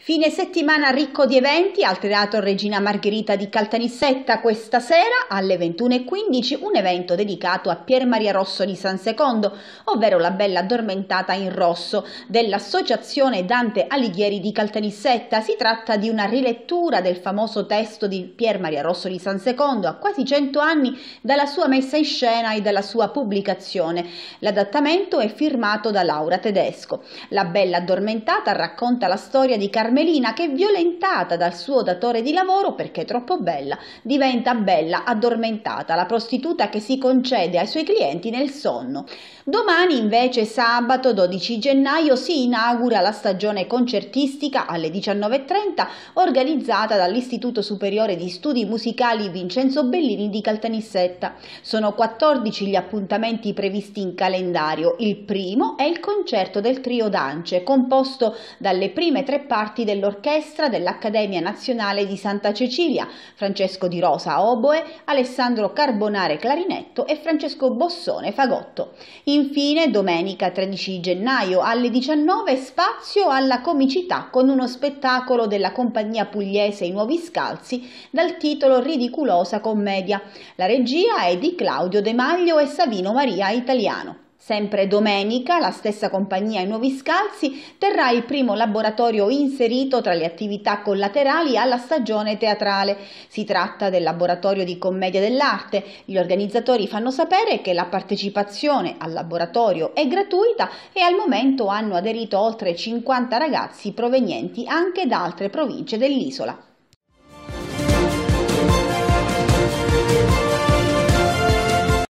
Fine settimana ricco di eventi al Teatro Regina Margherita di Caltanissetta questa sera alle 21:15 un evento dedicato a Pier Maria Rosso di San Secondo, ovvero la Bella Addormentata in Rosso dell'Associazione Dante Alighieri di Caltanissetta. Si tratta di una rilettura del famoso testo di Pier Maria Rosso di San Secondo a quasi 100 anni dalla sua messa in scena e dalla sua pubblicazione. L'adattamento è firmato da Laura Tedesco. La Bella Addormentata racconta la storia di Carmelina che, violentata dal suo datore di lavoro perché è troppo bella, diventa Bella Addormentata, la prostituta che si concede ai suoi clienti nel sonno. Domani invece, sabato 12 gennaio, si inaugura la stagione concertistica alle 19:30 organizzata dall'Istituto Superiore di Studi Musicali Vincenzo Bellini di Caltanissetta. Sono 14 gli appuntamenti previsti in calendario. Il primo è il concerto del Trio Dance, composto dalle prime tre parti dell'orchestra dell'Accademia Nazionale di Santa Cecilia: Francesco Di Rosa oboe, Alessandro Carbonare clarinetto e Francesco Bossone fagotto. Infine, domenica 13 gennaio alle 19 spazio alla comicità con uno spettacolo della compagnia pugliese I Nuovi Scalzi dal titolo Ridiculosa commedia. La regia è di Claudio De Maglio e Savino Maria Italiano. Sempre domenica la stessa compagnia I Nuovi Scalzi terrà il primo laboratorio inserito tra le attività collaterali alla stagione teatrale. Si tratta del laboratorio di commedia dell'arte. Gli organizzatori fanno sapere che la partecipazione al laboratorio è gratuita e al momento hanno aderito oltre 50 ragazzi provenienti anche da altre province dell'isola.